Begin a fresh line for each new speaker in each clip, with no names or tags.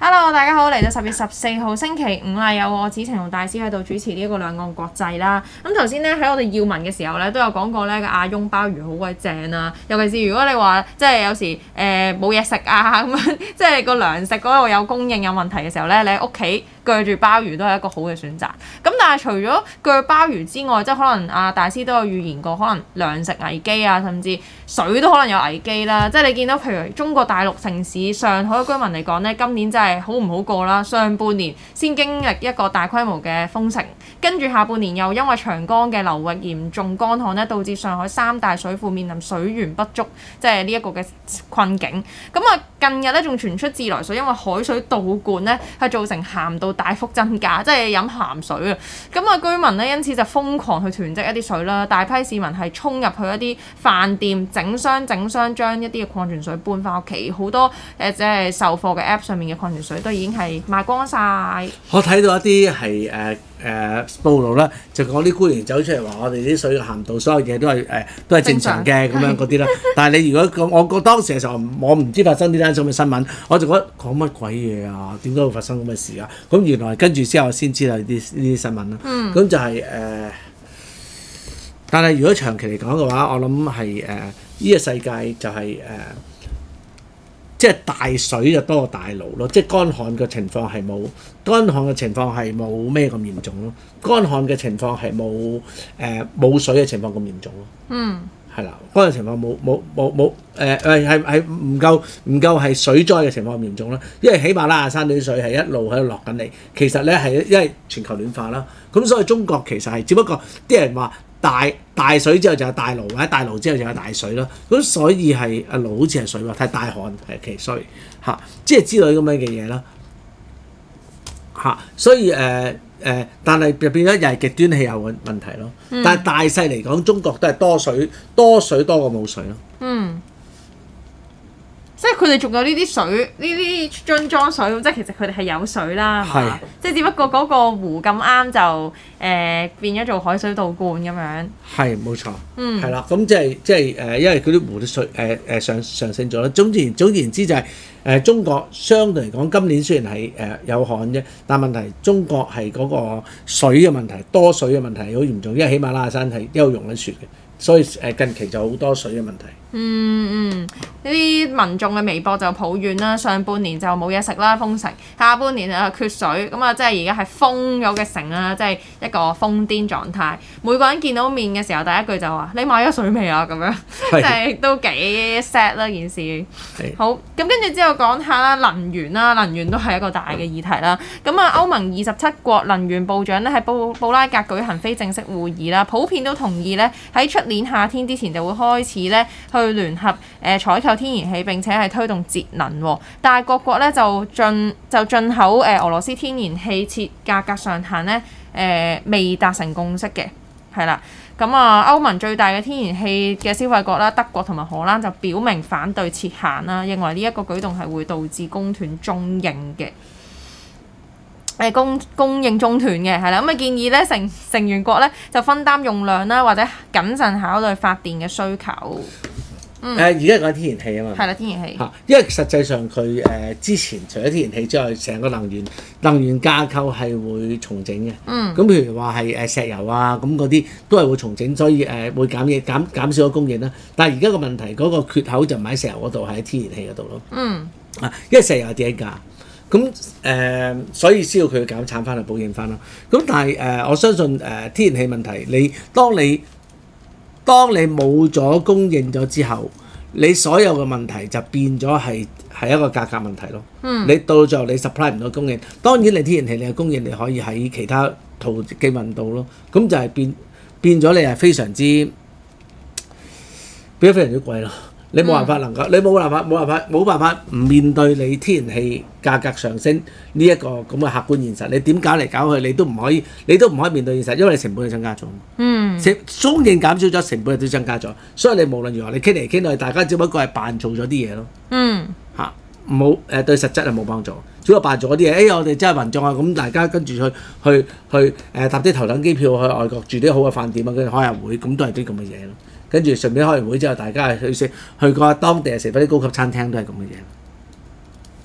Hello， 大家好，嚟到10月14號星期五啦，有我子晴同大師喺度主持呢一個兩岸國際啦。咁頭先咧喺我哋要聞嘅時候咧，都有講過咧個阿翁鮑魚好鬼正啊，尤其是如果你話即係有時冇嘢食啊咁樣，即係個糧食嗰度有供應有問題嘅時候咧，你喺屋企鋸住鮑魚都係一個好嘅選擇。咁但係除咗鋸鮑魚之外，即係可能大師都有預言過，可能糧食危機啊，甚至水都可能有危機啦。即係你見到譬如中國大陸城市上海嘅居民嚟講咧，今年真係好唔好過啦。上半年先經歷一個大規模嘅封城，跟住下半年又因為長江嘅流域嚴重乾旱咧，導致上海3大水庫面臨水源不足，即係呢一個嘅困境。咁近日咧仲傳出自來水因為海水倒灌咧，係造成鹹度大幅增加，即係飲鹹水啊！居民咧因此就瘋狂去囤積一啲水啦，大批市民係衝入去一啲飯店整箱將一啲嘅礦泉水搬翻屋企，好多即係售貨嘅 App 上面嘅礦泉水都已經係賣光晒。
我睇到一啲係報道啦，就講啲官員走出嚟話我哋啲水嘅鹹度，所有嘢都係正常嘅咁樣嗰啲啦。但係你如果我當時嘅時候，我唔知發生呢單咁嘅新聞，我就覺得講乜鬼嘢啊？點解會發生咁嘅事啊？咁原來跟住之後先知道呢啲新聞啦。咁就係但係如果長期嚟講嘅話，我諗係呢個世界就係即係大水就多過大澇咯，即係乾旱嘅情況係冇咩咁嚴重咯，乾旱嘅情況係冇水嘅情況咁嚴重咯。係啦，乾旱情況冇係唔夠係水災嘅情況咁嚴重啦，因為喜馬拉雅山啲水係一路喺度落緊嚟，其實咧係因為全球暖化啦，咁所以中國其實係只不過啲人話大水之後就有大澇，或者大澇之後就有大水咯，咁所以係澇好似係水喎，睇大旱係其水嚇，即係之類咁樣嘅嘢啦嚇，所以但係就變咗又係極端氣候嘅問題咯。但係大勢嚟講，中國都係多水多過冇水咯。
即係佢哋仲有呢啲水，呢啲樽裝水，即係其實佢哋係有水啦，係嘛？即係只不過嗰個湖咁啱就變咗做海水倒灌咁樣。係
冇錯。係啦，咁即係因為嗰啲湖啲水上升咗啦。總言之就係中國相對嚟講，今年雖然係有旱啫，但問題中國係嗰個水嘅問題，多水嘅問題好嚴重，因為喜馬拉雅山係一路融緊雪嘅，所以近期就好多水嘅問題。
呢啲民眾嘅微博就抱怨啦，上半年就冇嘢食啦，封城；下半年缺水，咁即係而家係封咗嘅城啦，即係一個瘋癲狀態。每個人見到面嘅時候，第一句就話：你買咗水未啊？咁樣，即係都幾 sad 啦件事。好，咁跟住之後講下啦，能源啦，能源都係一個大嘅議題啦。歐盟27國能源部長咧喺布拉格舉行非正式會議啦，普遍都同意咧喺出年夏天之前就會開始咧去聯合採購天然氣，並且係推動節能喎。但係各國咧就進口俄羅斯天然氣設價格上限咧未達成共識嘅，係啦。歐盟最大嘅天然氣嘅消費國啦，德國同埋荷蘭就表明反對設限啦，認為呢一個舉動係會導致供斷中應嘅。供應中斷嘅係啦，建議咧成員國咧就分擔用量啦，或者謹慎考慮發電嘅需求。
而家講天然氣啊嘛，
係啦，天然氣
因為實際上佢之前除咗天然氣之外，成個能源架構係會重整嘅。咁譬如話係石油啊，咁嗰啲都係會重整，所以會減少咗供應啦。但係而家個問題嗰個缺口就唔喺石油嗰度，係喺天然氣嗰度咯。因為石油係跌緊價。咁所以需要佢減產翻去補應翻咯。咁但係我相信天然氣問題，當你冇咗供應咗之後，你所有嘅問題就變咗係一個價格問題咯。你到最後你 supply 唔到供應，當然你天然氣你嘅供應你可以喺其他途徑運到咯。咁就係變咗你係非常之貴咯。你冇辦法你冇辦法唔面對你天然氣價格上升呢一個咁嘅客觀現實。你點搞嚟搞去，你都唔可以面對現實，因為你成本係增加咗。供應減少咗，成本亦都增加咗。所以你無論如何，你傾嚟傾去，大家只不過係扮做咗啲嘢咯。冇對實質係冇幫助，只不過扮做咗啲嘢。我哋真係民眾啊，咁大家跟住去搭啲頭等機票去外國住啲好嘅飯店啊，跟住開下會，咁都係啲咁嘅嘢咯。跟住順便開完會之後，大家去過當地食翻啲高級餐廳，都係咁嘅嘢。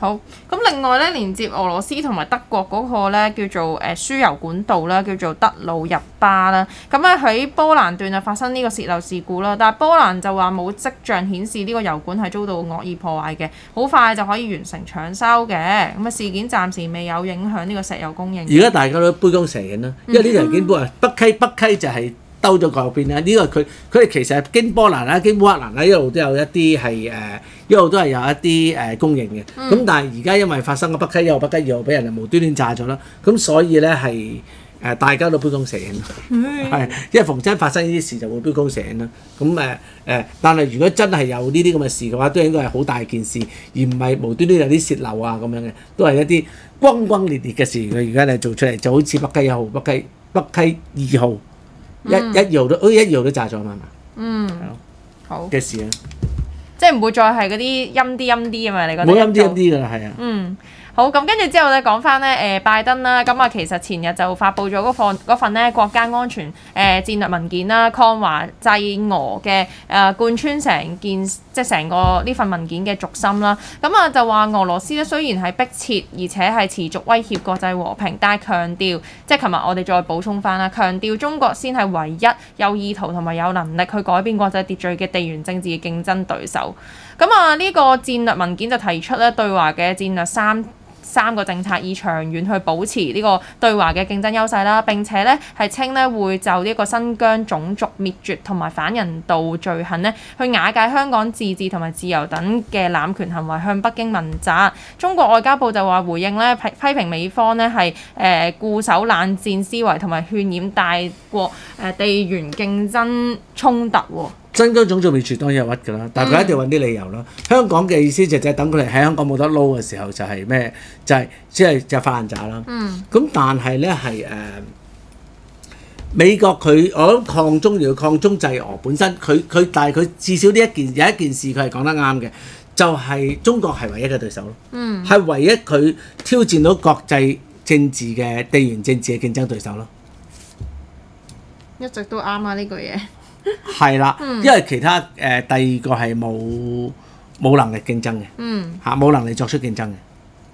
好，咁另外咧，連接俄羅斯同埋德國嗰個咧叫做輸油管道啦，叫做德魯日巴啦。咁咧喺波蘭段就發生呢個泄漏事故啦，但係波蘭就話冇跡象顯示呢個油管係遭到惡意破壞嘅，好快就可以完成搶修嘅。咁啊事件暫時未有影響呢個石油供應。
而家大家都杯弓蛇影啦，因為呢條經波啊，北溪就係兜咗過邊啦。呢個佢哋其實係經波蘭啦、經烏克蘭啦，一路都有一啲係一路都係有一啲供應嘅。咁但係而家因為發生咗北溪1號、北溪2號俾人無端端炸咗啦，咁所以咧係大家都杯弓蛇影，係因為逢親發生呢啲事就會杯弓蛇影啦。咁但係如果真係有呢啲咁嘅事嘅話，都應該係好大件事，而唔係無端端有啲泄漏啊咁樣嘅，都係一啲轟轟烈烈嘅事。佢而家你做出嚟就好似北溪1號、北溪2號。一二號都炸咗嘛，係咯，好嘅事啊，
即係唔會再係嗰啲陰啲啊嘛，你覺得？
冇陰啲㗎啦，係啊。
好，咁跟住之後咧講翻咧拜登啦，咁啊其實前日就發布咗嗰份咧國家安全戰略文件啦，抗華制俄嘅貫穿成件即係成個呢份文件嘅軸心啦。咁啊就話俄羅斯咧雖然係迫切，而且係持續威脅國際和平，但係強調即係琴日我哋再補充翻啦，強調中國先係唯一有意圖同埋有能力去改變國際秩序嘅地緣政治嘅競爭對手。咁啊呢個戰略文件就提出咧對華嘅戰略三個政策，以長遠去保持呢個對華嘅競爭優勢啦。並且咧係稱咧會就呢個新疆種族滅絕同埋反人道罪行咧，去瓦解香港自治同埋自由等嘅濫權行為，向北京問責。中國外交部就話回應咧批評美方咧係固守冷戰思維同埋渲染大國地緣競爭衝突喎。
新疆種族滅絕當然有屈㗎啦，但係佢一定要揾啲理由啦。香港嘅意思就係等佢哋喺香港冇得撈嘅時候就係咩？就係即係發爛渣啦。咁但係咧係美國佢我諗抗中要抗中制俄本身但係佢至少有一件事佢係講得啱嘅，就係中國係唯一嘅對手咯。係唯一佢挑戰到國際政治嘅地緣政治嘅競爭對手咯。
一直都啱啊呢句嘢。
係啦，因為其他第二個係冇能力競爭嘅，冇能力作出競爭嘅，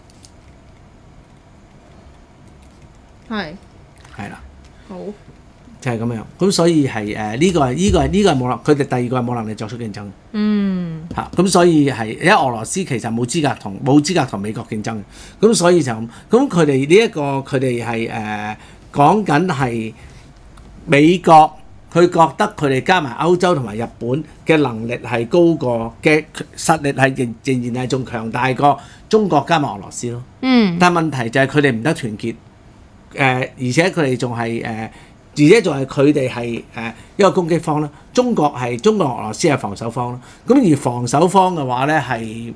係啦，
好
就係咁樣。咁所以係呢個係冇能，佢哋第二個係冇能力作出競爭嘅，咁所以係因為俄羅斯其實冇資格同美國競爭嘅，咁所以就咁佢哋呢一個佢哋係講緊係美國。佢覺得佢哋加埋歐洲同埋日本嘅能力係高過嘅實力係仍然係仲強大過中國加埋俄羅斯咯。但係問題就係佢哋唔得團結，而且佢哋仲係而且仲係佢哋係一個攻擊方啦。中國俄羅斯係防守方啦。咁而防守方嘅話咧係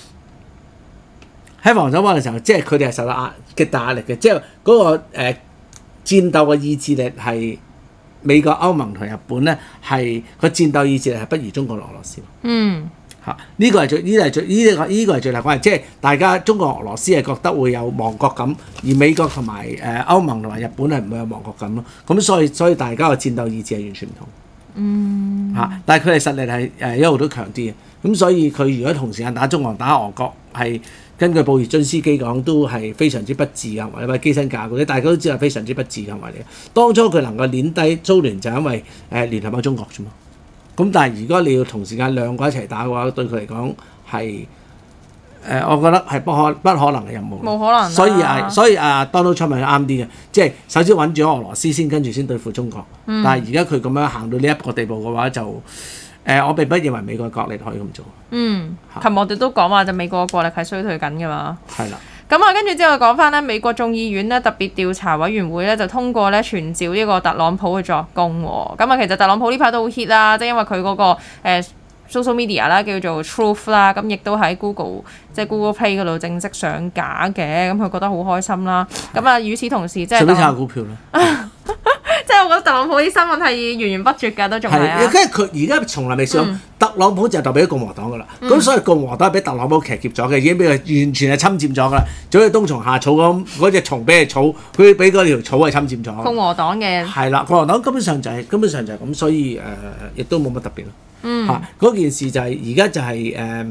喺防守方嘅時候，即係佢哋係受到極大壓力嘅，即係嗰個戰鬥嘅意志力係。美國、歐盟同日本咧係個戰鬥意志力係不如中國、俄羅斯。呢個係最大關係，即係大家中國、俄羅斯係覺得會有亡國感，而美國同埋歐盟同埋日本係唔會有亡國感咯。咁所以大家個戰鬥意志係完全唔同。但係佢哋實力係一路都強啲嘅。咁所以佢如果同時間打中俄、打俄國係。根據布爾津斯基講，都係非常之不智嘅行為，或者基辛格嗰啲，大家都知係非常之不智嘅行為嚟嘅。當初佢能夠碾低蘇聯，就因為聯合咗中國啫嘛。咁但係如果你要同時間兩個一齊打嘅話，對佢嚟講係我覺得係不可能嘅任務。冇可能。所以Donald Trump 係啱啲嘅，即係首先穩住俄羅斯先，跟住先對付中國。但係而家佢咁樣行到呢一個地步嘅話就。我並不認為美國嘅國力可以咁做。
琴日我哋都講話就美國嘅國力係衰退緊㗎嘛。
係啦。
咁啊，跟住之後講翻咧，美國眾議院咧特別調查委員會咧就通過咧傳召呢個特朗普去作供喎。咁啊，其實特朗普呢排都好 hit 啦，即係因為佢嗰個social media 啦叫做 Truth 啦，咁亦都喺 Google Play 嗰度正式上架嘅，咁佢覺得好開心啦。咁啊，與此同時即係。想炒股票啦。即係我覺得特朗普啲新聞係源源不絕㗎，都仲係啊！
因為佢而家從來未試過，特朗普就代表共和黨㗎啦。咁所以共和黨係俾特朗普騎劫咗嘅，已經俾佢完全係侵佔咗㗎啦。就好似冬蟲夏草咁，嗰隻蟲俾佢草，佢俾嗰條草係侵佔咗。
共和黨嘅
係啦，共和黨根本上就係咁，所以亦都冇乜特別咯。嗰件事就係而家就係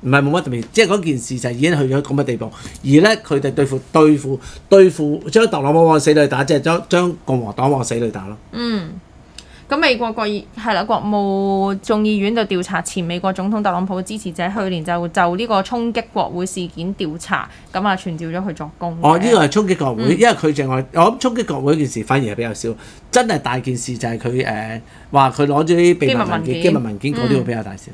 唔係冇乜特別，即係嗰件事就已經去咗咁嘅地步。而咧佢哋對付將特朗普往死裏打，即係將共和黨往死裏打咯。
咁美國國務眾議院就調查前美國總統特朗普嘅支持者，去年就呢個衝擊國會事件調查，咁啊傳召咗佢作供。
呢個係衝擊國會，因為佢淨係我諗衝擊國會嗰件事反而係比較少，真係大件事就係佢話佢攞咗啲秘密文件嗰啲會比較大少。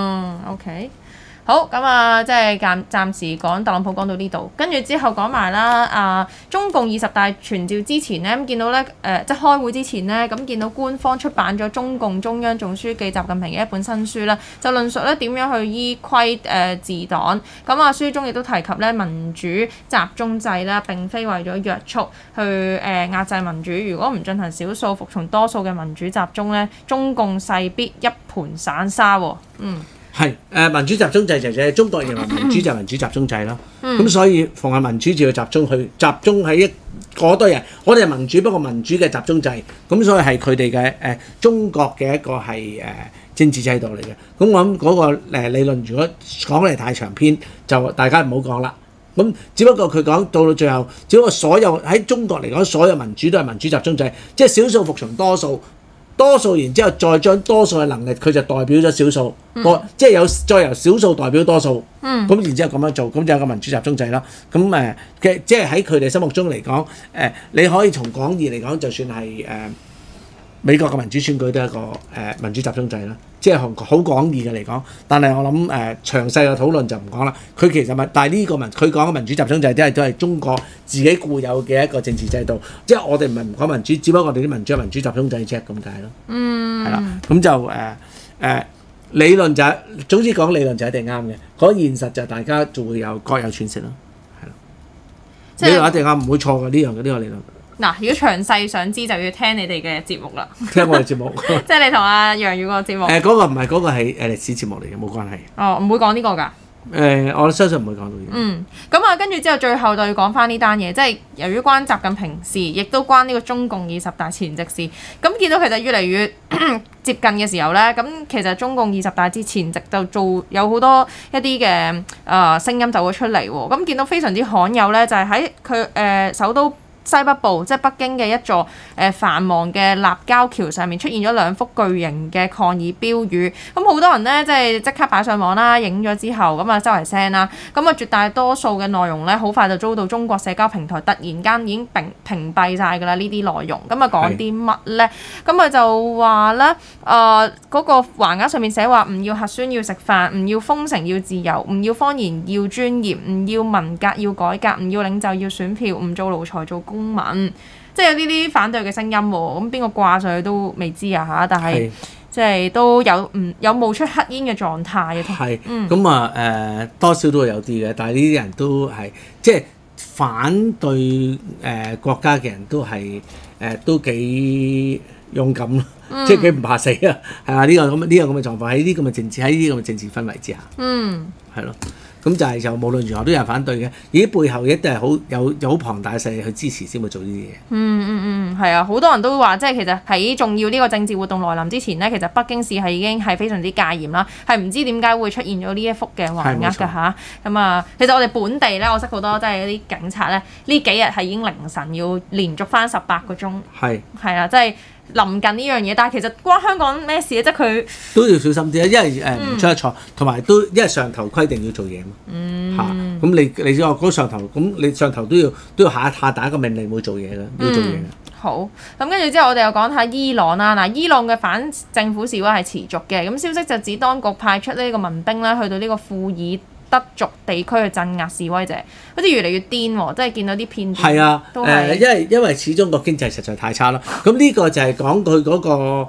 OK。好咁啊，即係暫時講特朗普講到呢度，跟住之後講埋啦。中共20大傳召之前呢，咁見到咧即係開會之前呢，咁見到官方出版咗中共中央總書記習近平嘅一本新書啦，就論述咧點樣去依規治黨。咁書中亦都提及咧民主集中制啦，並非為咗約束去壓制民主。如果唔進行少數服從多數嘅民主集中咧，中共勢必一盤散沙喎。
係民主集中制就係中國認為民主就係民主集中制咯。咁所以逢係民主就要集中喺嗰堆人，我哋係民主，不過民主嘅集中制，咁所以係佢哋嘅中國嘅一個係政治制度嚟嘅。咁我諗嗰個理論如果講嚟太長篇，就大家唔好講啦。咁只不過佢講到最後，只不過所有喺中國嚟講，所有民主都係民主集中制，即係少數服從多數。多數然之後再將多數嘅能力，佢就代表咗少數，即係再由少數代表多數，咁然之後咁樣做，咁就有個民主集中制啦。咁即係喺佢哋心目中嚟講，你可以從廣義嚟講，就算係美國嘅民主選舉都係一個民主集中制啦，即係好廣義嘅嚟講。但係我諗詳細嘅討論就唔講啦。佢其實但係呢個佢講嘅民主集中制都係中國自己固有嘅一個政治制度。即係我哋唔係唔講民主，只不過我哋啲民主係民主集中制啫咁解咯。係啦，咁就理論就總之講理論就一定啱嘅，講現實就大家就會各有詮釋咯。係咯，理論一定啱，唔會錯嘅呢個理論。
嗱，如果詳細想知就要聽你哋嘅節目啦。聽
我哋節目，
即係你同阿楊宇個節目。
嗰個唔係，嗰個係歷史節目嚟嘅，冇關係。
哦，唔會講呢個㗎。
我相信唔會講到嘢。
咁跟住之後最後就要講翻呢單嘢，即係由於關習近平事，亦都關呢個中共20大前夕事。咁見到其實越嚟越接近嘅時候咧，咁其實中共20大之前夕就有好多一啲嘅聲音走咗出嚟喎。咁見到非常之罕有咧，就係喺佢首都西北部即係北京嘅一座繁忙嘅立交橋上面出現咗2幅巨型嘅抗議標語，咁好多人咧即刻擺上網啦，影咗之後咁周圍 send 啦，咁絕大多數嘅內容咧好快就遭到中國社交平台突然間已經屏蔽晒㗎啦呢啲內容，咁講啲乜咧？咁就話咧嗰個橫額上面寫話唔要核酸要食飯，唔要封城要自由，唔要謊言要尊嚴，唔要文革要改革，唔要領袖要選票，唔做奴才做公民，即係有呢啲反對嘅聲音喎。咁邊個掛上去都未知啊嚇，但係即係都有冒出黑煙嘅狀態嘅。係
咁多少都會有啲嘅，但係呢啲人都係即係反對國家嘅人都係都幾勇敢咯，即係幾唔怕死啊！係啊，呢個咁嘅狀況喺呢啲咁嘅政治氛圍之下，係咯。咁就無論如何都有人反對嘅，而啲背後一定係好龐大嘅勢力去支持先會做呢啲嘢。
係啊，好多人都話，即係其實喺重要呢個政治活動來臨之前呢，其實北京市係已經係非常之戒嚴啦，係唔知點解會出現咗呢一幅嘅橫額㗎嚇。咁其實我哋本地咧，我識好多即係啲警察咧，呢幾日係已經凌晨要連續翻18個鐘。係啦，即係臨近呢樣嘢，但係其實關香港咩事咧？即係佢
都要小心啲啊，因為唔出得錯，同埋都因為上頭規定要做嘢嘛。咁你話嗰上頭，咁你上頭都要下打一個命令會做嘢嘅，要做嘢嘅。
好，咁跟住之後我哋又講下伊朗啦。嗱，伊朗嘅反政府示威係持續嘅，咁消息就指當局派出呢個民兵咧去到呢個庫爾德族地區去鎮壓示威者，好似越嚟越癲喎，即係見到啲片段。係啊，
因為始終個經濟實在太差啦。咁呢個就係講佢嗰個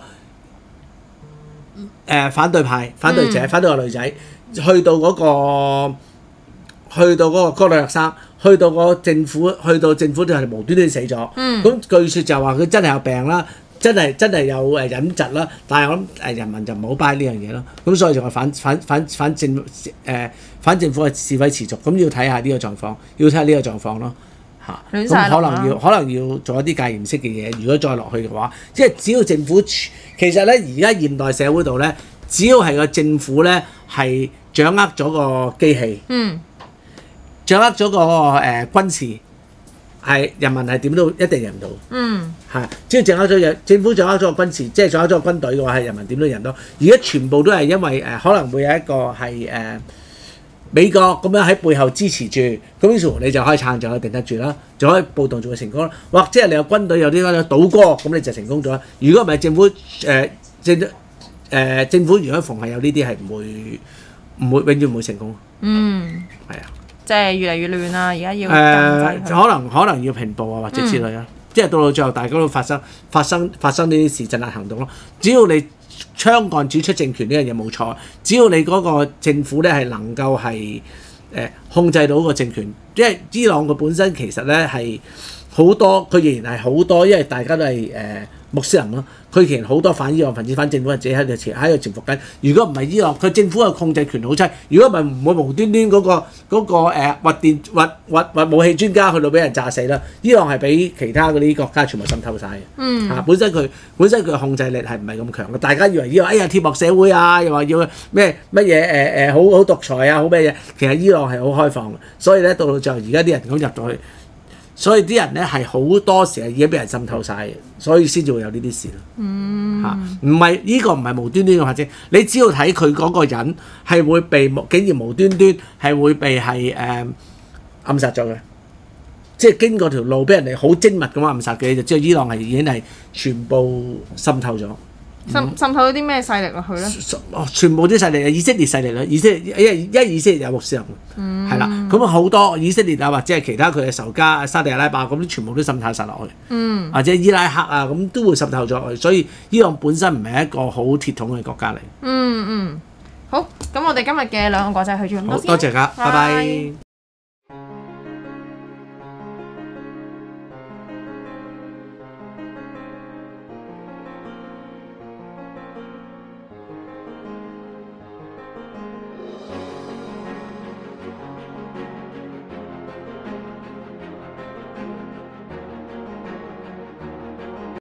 反對派、反對者、反對個女仔，去到嗰個女學生，去到政府都係無端端死咗。咁據説就話佢真係有病啦。真係有隱疾啦，但係我諗人民就唔好 buy 呢樣嘢咯，咁所以就係反政府嘅示威持續，咁要睇下呢個狀況，咯嚇。咁可能要做一啲戒嚴式嘅嘢，如果再落去嘅話，即係只要政府其實咧而家現代社會度咧，只要係個政府咧係掌握咗個機器，掌握咗個軍事，係人民係點都一定贏唔到。係，只要掌握咗政府掌握咗個軍事，即係掌握咗個軍隊嘅話，係人民點都贏到。而家全部都係因為可能會有一個係美國咁樣喺背後支持住，咁於是乎你就可以撐，就可以定得住啦，就可以暴動就會成功啦。或者係你有軍隊有啲咁樣倒戈，咁你就成功咗啦。如果唔係政府政府如果逢係有呢啲係唔會永遠唔會成功。係啊，
即係越嚟越亂啦，而家要禁制佢
可能要平步啊，或者之類啊。即係到最後大家都發生呢啲事鎮壓行動咯。只要你槍桿子出政權呢樣嘢冇錯，只要你嗰個政府咧係能夠係控制到個政權，因為伊朗佢本身其實咧係好多，佢仍然係好多，因為大家都係穆斯林咯，佢仍然好多反伊朗分子、反政府或者喺度潛伏緊。如果唔係伊朗，佢政府嘅控制權好差。如果唔係唔會無端端嗰個核武器專家去到俾人炸死啦。伊朗係俾其他嗰啲國家全部滲透晒嘅。本身佢嘅控制力係唔係咁強嘅。大家以為伊朗鐵幕社會啊，又話要乜嘢好獨裁啊，好咩嘢？其實伊朗係好開放嘅，所以咧到最後而家啲人咁入到去。所以啲人咧係好多時係已經俾人滲透晒嘅，所以先至會有呢啲事咯。唔係呢個唔係無端端嘅發展，你只要睇佢嗰個人係會被竟然無端端係會被暗殺咗嘅，即係經過條路俾人哋好精密咁暗殺嘅，就知道伊朗係已經係全部滲透咗。
滲透咗啲咩勢力落去咧？
全部啲勢力係以色列勢力啦，因為以色列有穆斯林，係啦，咁好多以色列啊，或者係其他佢嘅仇家沙地阿拉伯咁，全部都滲透晒落去，或者伊拉克啊，咁都會滲透咗落去，所以伊朗本身唔係一個好鐵桶嘅國家嚟。
好，咁我哋今日嘅兩個國際去咗咁多先。
好多謝㗎，拜拜。